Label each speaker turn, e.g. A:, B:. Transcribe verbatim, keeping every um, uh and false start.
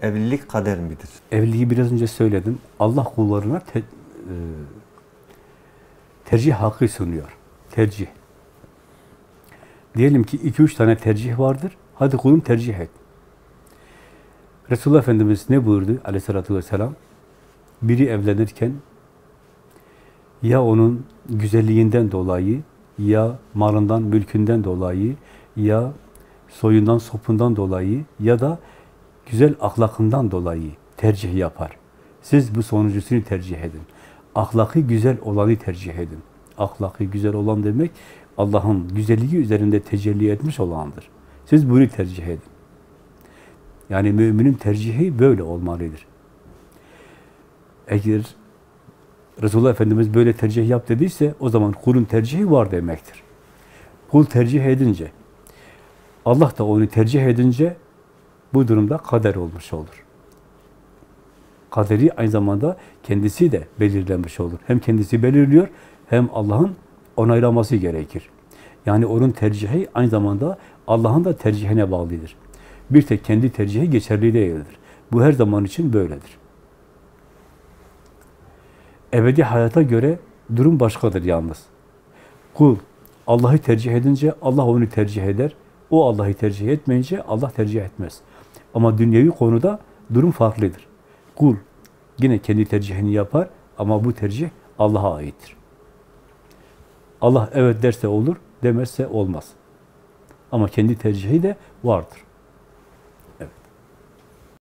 A: Evlilik kader midir?
B: Evliliği biraz önce söyledim. Allah kullarına te, e, tercih hakkı sunuyor. Tercih. Diyelim ki iki üç tane tercih vardır. Hadi kulum tercih et. Resulullah Efendimiz ne buyurdu aleyhissalatü vesselam? Biri evlenirken ya onun güzelliğinden dolayı, ya malından, mülkünden dolayı, ya soyundan, sopundan dolayı ya da güzel ahlakından dolayı tercih yapar. Siz bu sonuncusunu tercih edin. Ahlakı güzel olanı tercih edin. Ahlakı güzel olan demek, Allah'ın güzelliği üzerinde tecelli etmiş olandır. Siz bunu tercih edin. Yani müminin tercihi böyle olmalıdır. Eğer Resulullah Efendimiz böyle tercih yap dediyse, o zaman kulun tercihi var demektir. Kul tercih edince, Allah da onu tercih edince, bu durumda kader olmuş olur. Kaderi aynı zamanda kendisi de belirlenmiş olur. Hem kendisi belirliyor, hem Allah'ın onaylaması gerekir. Yani onun tercihi aynı zamanda Allah'ın da tercihine bağlıdır. Bir tek kendi tercihi geçerli değildir. Bu her zaman için böyledir. Ebedi hayata göre durum başkadır yalnız. Kul Allah'ı tercih edince Allah onu tercih eder. O Allah'ı tercih etmeyince Allah tercih etmez. Ama dünyevi konuda durum farklıdır. Kul yine kendi tercihini yapar ama bu tercih Allah'a aittir. Allah evet derse olur, demezse olmaz. Ama kendi tercihi de vardır.